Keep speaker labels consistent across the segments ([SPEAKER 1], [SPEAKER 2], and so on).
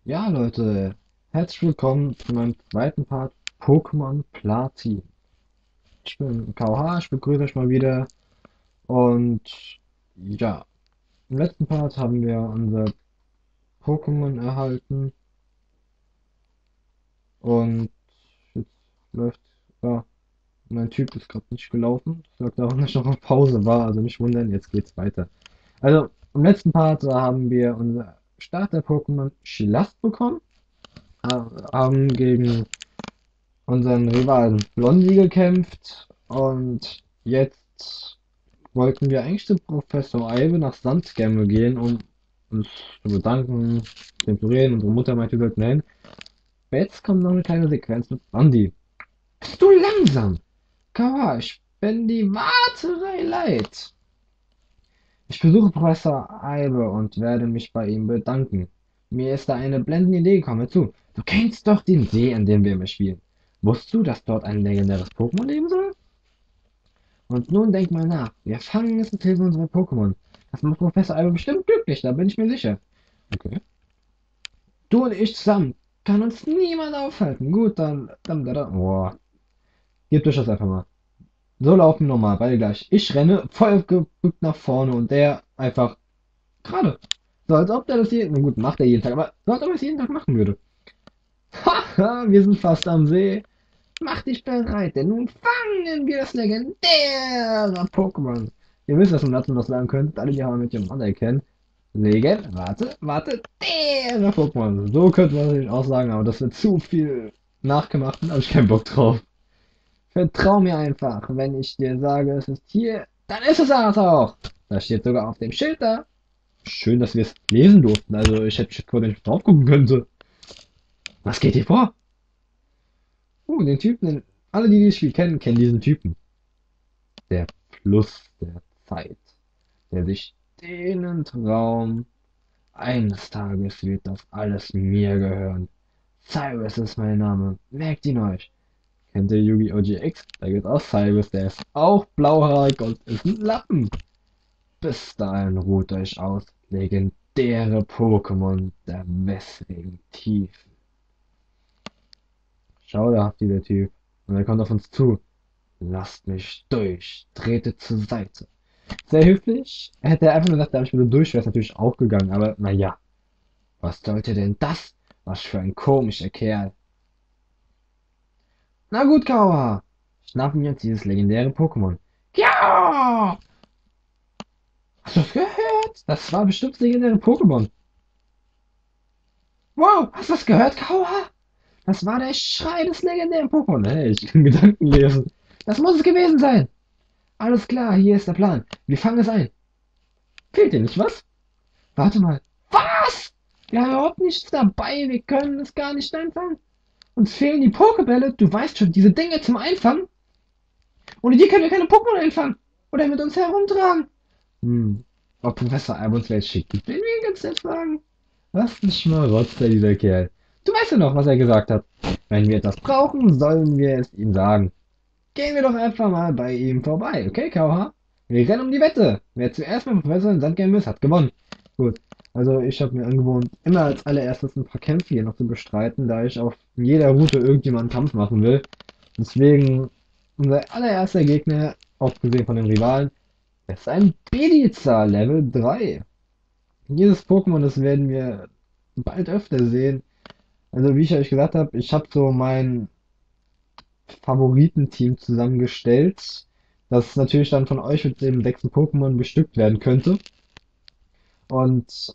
[SPEAKER 1] Ja, Leute, herzlich willkommen zu meinem zweiten Part Pokémon Platin. Ich bin KH, ich begrüße euch mal wieder. Und ja, im letzten Part haben wir unser Pokémon erhalten. Und jetzt läuft, ja, mein Typ ist gerade nicht gelaufen. Das lag daran, dass ich noch auf Pause war, also nicht wundern, jetzt geht's weiter. Also, im letzten Part haben wir unser Starter-Pokémon Chilast bekommen, haben gegen unseren Rivalen Blondie gekämpft und jetzt wollten wir eigentlich zu Professor Eibe nach Sandgemme gehen, um uns zu bedanken, mit ihm zu reden. Unsere Mutter meinte, wir sollten hin. Aber jetzt kommt noch eine kleine Sequenz mit Blondie. Bist du langsam? Kawa, ich bin die Warterei leid. Ich besuche Professor Eibe und werde mich bei ihm bedanken. Mir ist da eine blendende Idee gekommen. Hör zu. Du kennst doch den See, an dem wir immer spielen. Wusstest du, dass dort ein legendäres Pokémon leben soll? Und nun denk mal nach. Wir fangen es mit Hilfe unserer Pokémon. Das macht Professor Alba bestimmt glücklich, da bin ich mir sicher. Okay. Du und ich zusammen. Kann uns niemand aufhalten. Gut, dann. Boah. Gebt euch das einfach mal. So laufen wir normal, beide gleich. Ich renne voll gebückt nach vorne und der einfach gerade. So als ob der das jeden, gut, macht er jeden Tag, aber so als ob er es jeden Tag machen würde. Haha, wir sind fast am See. Mach dich bereit, denn nun fangen wir das legendäre Pokémon. Ihr wisst, dass ihr dazu noch sagen könnt, alle, die haben mit dem Mann erkennen. Warte, der Pokémon. So könnte man natürlich auch sagen, aber das wird zu viel nachgemacht und da habe ich keinen Bock drauf. Vertrau mir einfach, wenn ich dir sage, es ist hier, dann ist es das auch. Das steht sogar auf dem Schild da. Schön, dass wir es lesen durften, also ich hätte vor, wenn ich drauf gucken könnte. Was geht hier vor? Den Typen, alle, die dieses Spiel kennen, kennen diesen Typen. Der Fluss der Zeit, der sich dehnend Raum. Eines Tages wird das alles mir gehören. Cyrus ist mein Name. Merkt ihn euch. Kennt ihr Yu-Gi-Oh! GX? Da gibt's auch Cyrus, der ist auch blauhaarig und ist ein Lappen. Bis dahin ruht euch aus. Legendäre Pokémon der wässrigen Tiefen. Schau, da habt ihr der Typ. Und er kommt auf uns zu. Lasst mich durch. Trete zur Seite. Sehr höflich. Er hätte einfach nur gesagt, da ich bitte durch, wäre es natürlich auch gegangen. Aber naja, was sollte denn das? Was für ein komischer Kerl. Na gut, Kawa. Schnappen wir uns dieses legendäre Pokémon. Ja! Hast du das gehört? Das war bestimmt das legendäre Pokémon. Wow, hast du das gehört, Kawa? Das war der Schrei des legendären Pokémon. Hey, ich kann Gedanken lesen. Das muss es gewesen sein. Alles klar, hier ist der Plan. Wir fangen es ein. Fehlt dir nicht was? Warte mal. Was? Wir haben überhaupt nichts dabei. Wir können es gar nicht einfangen. Uns fehlen die Pokebälle. Du weißt schon, diese Dinge zum Einfangen. Ohne die können wir keine Pokémon einfangen. Oder mit uns herumtragen. Hm. Ob Professor Alb uns welche schickt, den wir ganz nett fragen. Was ein Schmarotzer, dieser Kerl. Du weißt ja noch, was er gesagt hat. Wenn wir etwas brauchen, sollen wir es ihm sagen. Gehen wir doch einfach mal bei ihm vorbei, okay, Kauha? Wir rennen um die Wette. Wer zuerst beim Professor in Sandgame ist, hat gewonnen. Gut, also ich habe mir angewohnt, immer als allererstes ein paar Kämpfe hier noch zu bestreiten, da ich auf jeder Route irgendjemanden Kampf machen will. Deswegen unser allererster Gegner, abgesehen von den Rivalen, ist ein Bediza Level 3. Dieses Pokémon, das werden wir bald öfter sehen. Also wie ich euch gesagt habe, ich habe so mein Favoritenteam zusammengestellt, das natürlich dann von euch mit dem sechsten Pokémon bestückt werden könnte. Und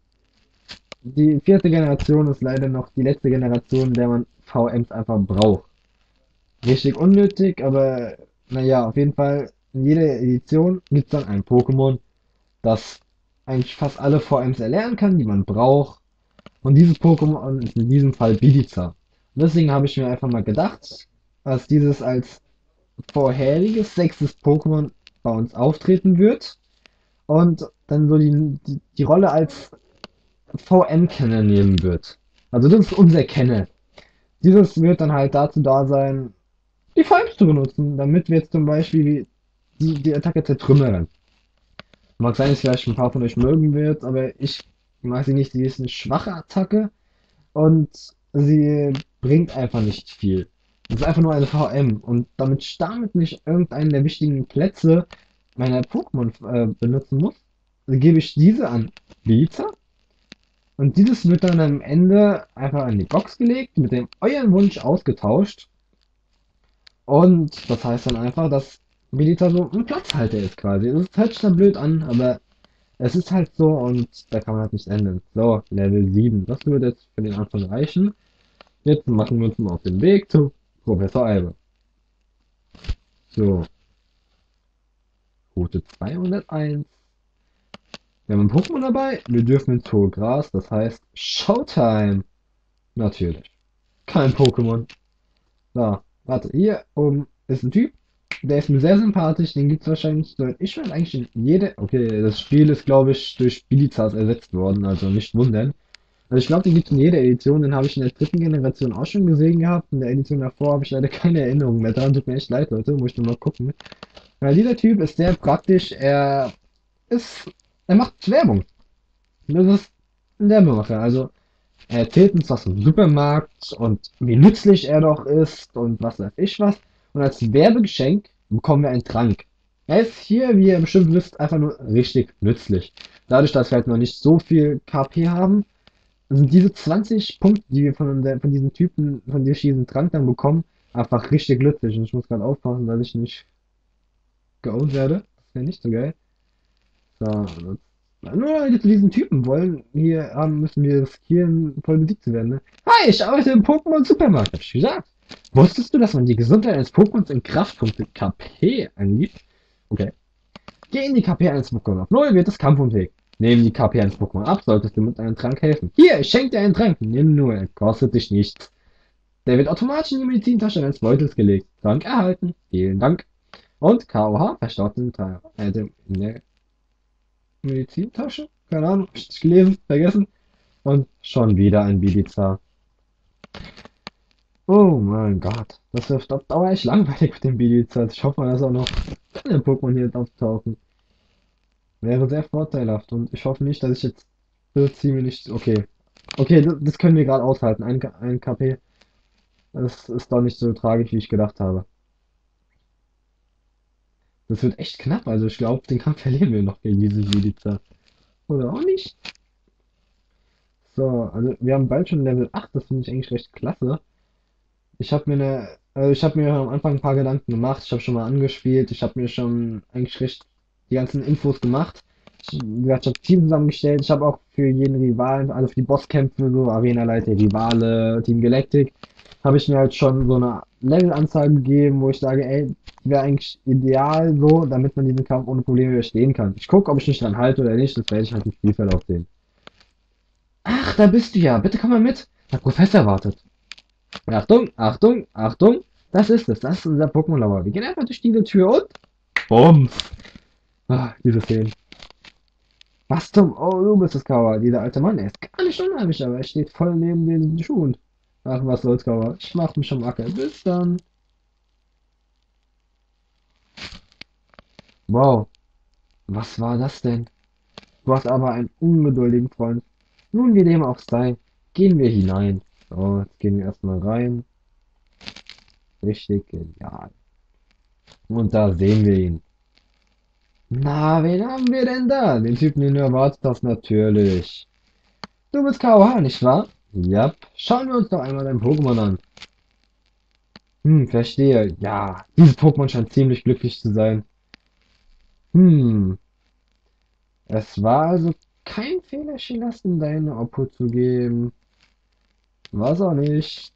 [SPEAKER 1] die vierte Generation ist leider noch die letzte Generation, in der man VMs einfach braucht. Richtig unnötig, aber naja, auf jeden Fall in jeder Edition gibt es dann ein Pokémon, das eigentlich fast alle VMs erlernen kann, die man braucht. Und dieses Pokémon ist in diesem Fall Bidiza. Und deswegen habe ich mir einfach mal gedacht, dass dieses als vorheriges sechstes Pokémon bei uns auftreten wird und dann so die Rolle als VM-Kenner nehmen wird. Also das ist unser Kenner. Dieses wird dann halt dazu da sein, die VMs zu benutzen, damit wir jetzt zum Beispiel die Attacke zertrümmern. Mag sein, dass vielleicht ein paar von euch mögen wird, aber ich mag sie nicht. Sie ist eine schwache Attacke und sie bringt einfach nicht viel. Das ist einfach nur eine VM und damit ich damit nicht irgendeinen der wichtigen Plätze meiner Pokémon benutzen muss, gebe ich diese an Vita und dieses wird dann am Ende einfach an die Box gelegt, mit dem euren Wunsch ausgetauscht und das heißt dann einfach, dass Vita so ein Platzhalter ist quasi. Das hört sich dann blöd an, aber es ist halt so und da kann man halt nicht ändern. So, Level 7. Das würde jetzt für den Anfang reichen. Jetzt machen wir uns mal auf den Weg zu Professor Albe. So, Route 201. Wir haben ein Pokémon dabei. Wir dürfen ins hohe Gras. Das heißt Showtime. Natürlich. Kein Pokémon. So, warte. Hier oben ist ein Typ. Der ist mir sehr sympathisch. Den gibt es wahrscheinlich, soweit ich weiß, eigentlich in jede. Okay, das Spiel ist, glaube ich, durch Bilizas ersetzt worden. Also nicht wundern. Also ich glaube, den gibt es in jeder Edition. Den habe ich in der dritten Generation auch schon gesehen gehabt. In der Edition davor habe ich leider keine Erinnerung mehr dran. Tut mir echt leid, Leute. Muss ich nur mal gucken. Weil dieser Typ ist sehr praktisch. Ist, er macht Werbung. Das ist ein Werbemacher. Also er erzählt uns was im Supermarkt und wie nützlich er doch ist und was weiß ich was. Und als Werbegeschenk bekommen wir einen Trank. Er ist hier, wie ihr bestimmt wisst, einfach nur richtig nützlich. Dadurch, dass wir halt noch nicht so viel KP haben, sind diese 20 Punkte, die wir von diesen Typen, von diesen Trank dann bekommen, einfach richtig nützlich. Und ich muss gerade aufpassen, dass ich nicht geowned werde. Das wäre nicht so geil. So, nur weil wir zu diesen Typen wollen, hier haben, müssen wir riskieren, voll besiegt zu werden. Ne? Hi, ich arbeite im Pokémon Supermarkt, hab ich gesagt. Wusstest du, dass man die Gesundheit eines Pokémons in Kraftpunkte KP angibt? Okay. Gehen die KP eines Pokémon auf 0, wird es kampfunfähig. Nehmen die KP eines Pokémon ab, solltest du mit einem Trank helfen. Hier, ich schenke dir einen Trank. Nimm nur, er kostet dich nichts. Der wird automatisch in die Medizintasche deines Beutels gelegt. Trank erhalten. Vielen Dank. Und KOH verstaut den Trank. In der Medizintasche? Keine Ahnung, hab ich nicht gelesen, vergessen. Und schon wieder ein Bibiza. Oh mein Gott, das wird auf Dauer echt langweilig mit dem Bibiza. Ich hoffe mal, dass auch noch andere Pokémon hier auftauchen. Wäre sehr vorteilhaft und ich hoffe nicht, dass ich jetzt so ziemlich. Okay. Okay, das können wir gerade aushalten. Ein KP. Das ist doch nicht so tragisch, wie ich gedacht habe. Das wird echt knapp, also ich glaube, den Kampf verlieren wir noch gegen diesen Bibiza. Oder auch nicht? So, also wir haben bald schon Level 8, das finde ich eigentlich recht klasse. Ich habe mir am Anfang ein paar Gedanken gemacht, ich habe schon mal angespielt, ich habe mir schon eigentlich recht die ganzen Infos gemacht. Wie gesagt, ich habe Team zusammengestellt, ich habe auch für jeden Rivalen, also für die Bosskämpfe, so Arenaleiter, Rivale, Team Galactic, habe ich mir halt schon so eine Levelanzahl gegeben, wo ich sage, ey, die wäre eigentlich ideal so, damit man diesen Kampf ohne Probleme überstehen kann. Ich gucke, ob ich mich dran halte oder nicht, das werde ich halt im Spielverlauf sehen. Ach, da bist du ja, bitte komm mal mit. Der Professor wartet. Achtung, Achtung, Achtung. Das ist unser Pokémon-Lauer. Wir gehen einfach durch diese Tür und. Bumm. Ah, diese Szenen. Was zum. Oh, du bist das Kauer. Dieser alte Mann, er ist gar nicht unheimlich, aber er steht voll neben den Schuhen. Ach, was soll's, Kauer. Ich mach mich schon Acker. Bis dann. Wow, was war das denn? Du hast aber einen ungeduldigen Freund. Nun, wie dem auch sei, gehen wir hinein. So, jetzt gehen wir erstmal rein. Richtig genial. Und da sehen wir ihn. Na, wen haben wir denn da? Den Typen, den du erwartet hast, natürlich. Du bist KOH, nicht wahr? Ja. Schauen wir uns doch einmal dein Pokémon an. Verstehe. Ja, dieses Pokémon scheint ziemlich glücklich zu sein. Hm, es war also kein Fehler, Chinas in deine Obhut zu geben. Was auch nicht.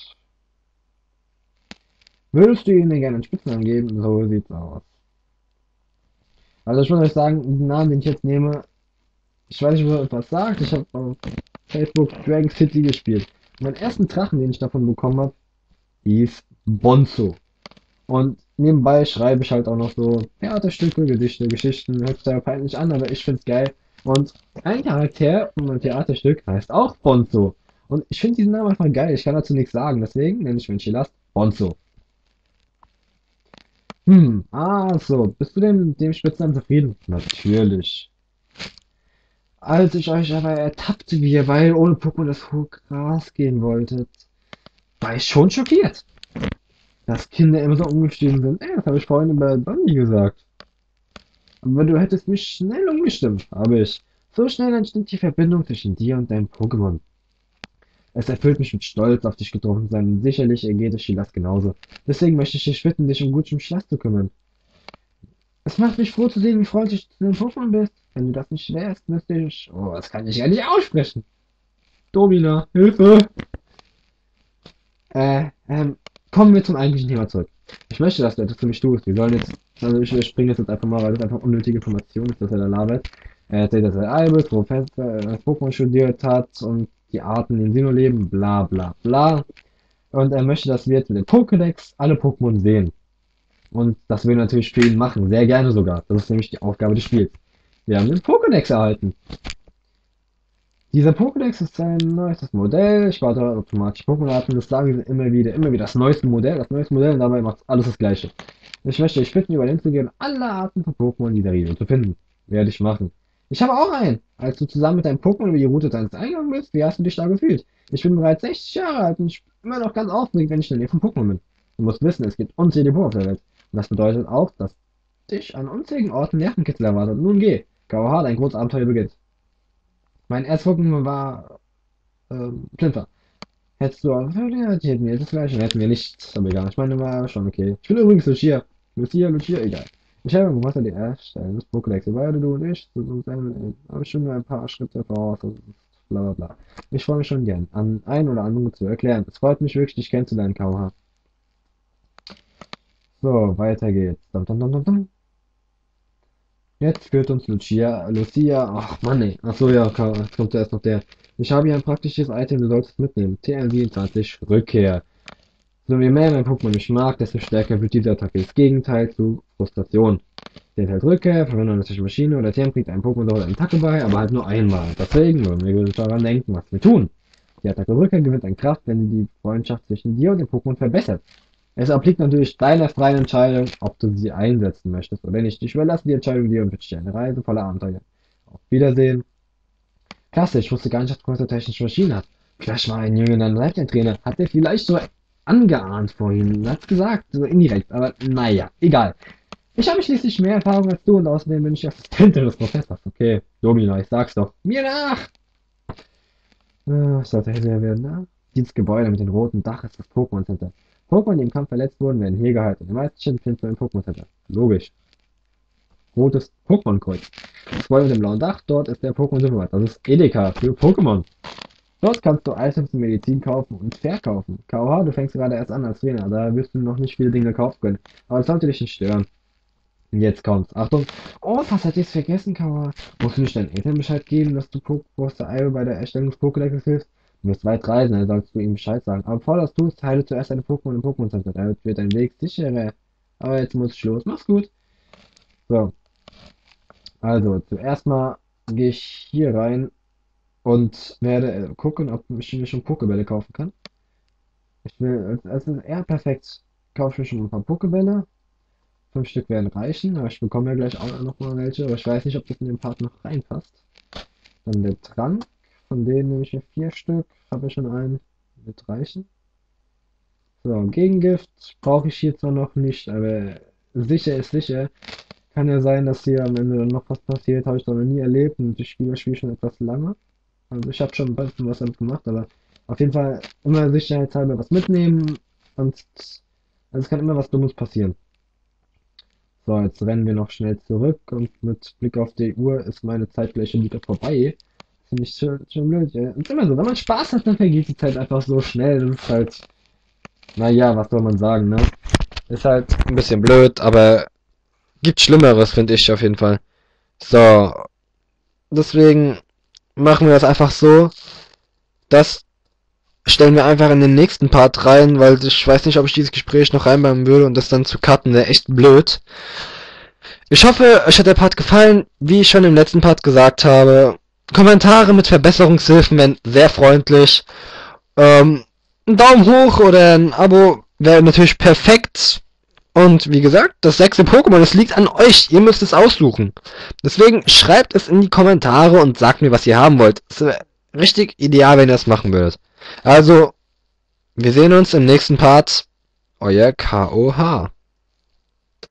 [SPEAKER 1] Würdest du ihm denn gerne einen Spitznamen geben? So sieht's aus. Also ich muss euch sagen, den Namen, den ich jetzt nehme, ich weiß nicht, ob er etwas sagt. Ich habe auf Facebook Dragon City gespielt. Und meinen ersten Drachen, den ich davon bekommen habe, hieß Bonzo. Und nebenbei schreibe ich halt auch noch so Theaterstücke, Gedichte, Geschichten. Hört sich da peinlich an, aber ich find's geil. Und ein Charakter von meinem Theaterstück heißt auch Bonzo. Und ich finde diesen Namen einfach geil. Ich kann dazu nichts sagen. Deswegen nenne ich Mensch Last Bonzo. So. Bist du denn mit dem Spitznamen zufrieden? Natürlich. Als ich euch aber ertappte, wie ihr weil ohne Pokémon das hohe Gras gehen wolltet, war ich schon schockiert, dass Kinder immer so ungestüm sind. Ey, das habe ich vorhin über Bonnie gesagt. Aber du hättest mich schnell umgestimmt, habe ich. So schnell entsteht die Verbindung zwischen dir und deinem Pokémon. Es erfüllt mich mit Stolz, auf dich getroffen zu sein, und sicherlich ergeht es Chilas genauso. Deswegen möchte ich dich bitten, dich um guten Schlaf zu kümmern. Es macht mich froh zu sehen, wie freundlich du zu den Pokémon bist. Wenn du das nicht wärst, müsste ich... Oh, das kann ich ja nicht aussprechen. Domina, Hilfe! Äh, ähm, kommen wir zum eigentlichen Thema zurück. Ich möchte, dass du etwas für mich tust. Wir sollen jetzt, also ich springe jetzt einfach mal, weil das einfach unnötige Information ist, dass er da labert. Er erzählt, dass er Albus, Professor, Pokémon studiert hat und die Arten, in denen sie nur leben, bla bla bla. Und er möchte, dass wir jetzt mit dem Pokédex alle Pokémon sehen. Und das will natürlich für ihn machen, sehr gerne sogar. Das ist nämlich die Aufgabe des Spiels. Wir haben den Pokédex erhalten. Dieser Pokédex ist ein neuestes Modell. Ich warte automatisch Pokémon-Arten. Das sagen sie immer wieder. Das neueste Modell und dabei macht alles das Gleiche. Ich möchte dich bitten, über den zu gehen, alle Arten von Pokémon in dieser Region zu finden. Werde ich machen. Ich habe auch einen. Als du zusammen mit deinem Pokémon über die Route deines eingegangen bist, wie hast du dich da gefühlt? Ich bin bereits 60 Jahre alt und ich bin immer noch ganz aufgeregt, wenn ich in der Nähe von Pokémon bin. Du musst wissen, es gibt unzählige Pokémon auf der Welt. Und das bedeutet auch, dass dich an unzähligen Orten Nervenkitzel erwartet. Nun geh. KOH, dein großes Abenteuer beginnt. Mein erstes Pokémon war Plinter. Hättest du auch, ja, die hätten wir das gleiche, hätten wir nichts, aber egal. Ich meine, war schon okay. Ich bin übrigens Lucia. Lucia, egal. Ich habe im Wasser die Erstellen des Pokédex. Beide du und ich, habe ich schon nur ein paar Schritte voraus, also bla bla bla. Ich freue mich schon gern, an ein oder andere zu erklären. Es freut mich wirklich, dich kennenzulernen, KOH. So, weiter geht's. Dum, dum, dum, dum, dum. Jetzt führt uns Lucia, ach Mann ey, ach so ja, jetzt kommt erst noch der. Ich habe hier ein praktisches Item, du solltest mitnehmen. TM27 Rückkehr. So, je mehr mein Pokémon mich mag, desto stärker wird diese Attacke. Das Gegenteil zu Frustration. Der enthält Rückkehr, verwendet eine Maschine oder TM kriegt ein Pokémon dort eine Attacke bei, aber halt nur einmal. Deswegen wollen wir daran denken, was wir tun. Die Attacke Rückkehr gewinnt an Kraft, wenn sie die Freundschaft zwischen dir und dem Pokémon verbessert. Es obliegt natürlich deiner freien Entscheidung, ob du sie einsetzen möchtest oder nicht. Ich überlasse die Entscheidung dir und wünsche dir eine Reise voller Abenteuer. Auf Wiedersehen. Klasse, ich wusste gar nicht, dass Größer technische Maschinen hat. Vielleicht war ein Junge dann Trainer. Hat er vielleicht so angeahnt vorhin. Hat's gesagt, so indirekt. Aber naja, egal. Ich habe schließlich mehr Erfahrung als du und außerdem bin ich Assistentin des Professors. Okay, Domina, ich sag's doch. Mir nach! Sollte hellher werden, ne? Dieses Gebäude mit dem roten Dach ist das Pokémon Center. Pokémon, die im Kampf verletzt wurden, werden hier gehalten. Die meisten Schienen findest du im Pokémon Center. Logisch. Rotes Pokémon-Kreuz. Das Gebäude mit dem blauen Dach, dort ist der Pokémon-Supermarkt. Das ist Edeka für Pokémon. Dort kannst du Items und Medizin kaufen und verkaufen. KOH, du fängst gerade erst an als Trainer, da wirst du noch nicht viele Dinge kaufen können. Aber das sollte dich nicht stören. Jetzt kommt's. Achtung. Oh, fast hätte ich's vergessen, KOH. Musst du nicht deinen Eltern Bescheid geben, dass du Pokémonster Io bei der Erstellung des Pokédex hilfst? Du wirst weit reisen, dann sollst du ihm Bescheid sagen. Aber bevor du das tust, heile zuerst deine Pokémon im Pokémon Center. Damit wird dein Weg sicherer. Aber jetzt muss ich los. Mach's gut. So. Also, zuerst mal gehe ich hier rein und werde gucken, ob ich mir schon Pokébälle kaufen kann. Ich will, es ist eher perfekt. Kaufe ich mir schon ein paar Pokébälle. 5 Stück werden reichen, aber ich bekomme ja gleich auch noch mal welche, aber ich weiß nicht, ob das in den Part noch reinpasst. Dann der Trank, von denen nehme ich mir 4 Stück, habe ich schon einen, wird reichen. So, Gegengift brauche ich hier zwar noch nicht, aber sicher ist sicher. Kann ja sein, dass hier am Ende dann noch was passiert, habe ich noch nie erlebt und ich spiele das Spiel schon etwas lange. Also ich habe schon ein bisschen was damit gemacht, aber auf jeden Fall immer sicherheitshalber was mitnehmen, sonst, also es kann immer was Dummes passieren. So, jetzt rennen wir noch schnell zurück und mit Blick auf die Uhr ist meine Zeit gleich schon wieder vorbei. Finde ich schon blöd. Ja. Und immer so, wenn man Spaß hat, dann vergeht die Zeit einfach so schnell. Das ist halt, naja, was soll man sagen, ne? Ist halt ein bisschen blöd, aber gibt Schlimmeres, finde ich auf jeden Fall. So, deswegen machen wir das einfach so. Das stellen wir einfach in den nächsten Part rein, weil ich weiß nicht, ob ich dieses Gespräch noch reinbauen würde und das dann zu cutten, wäre echt blöd. Ich hoffe, euch hat der Part gefallen. Wie ich schon im letzten Part gesagt habe, Kommentare mit Verbesserungshilfen wären sehr freundlich. Ein Daumen hoch oder ein Abo wäre natürlich perfekt. Und wie gesagt, das 6. Pokémon, es liegt an euch. Ihr müsst es aussuchen. Deswegen schreibt es in die Kommentare und sagt mir, was ihr haben wollt. Es wäre richtig ideal, wenn ihr das machen würdet. Also, wir sehen uns im nächsten Part. Euer KOH.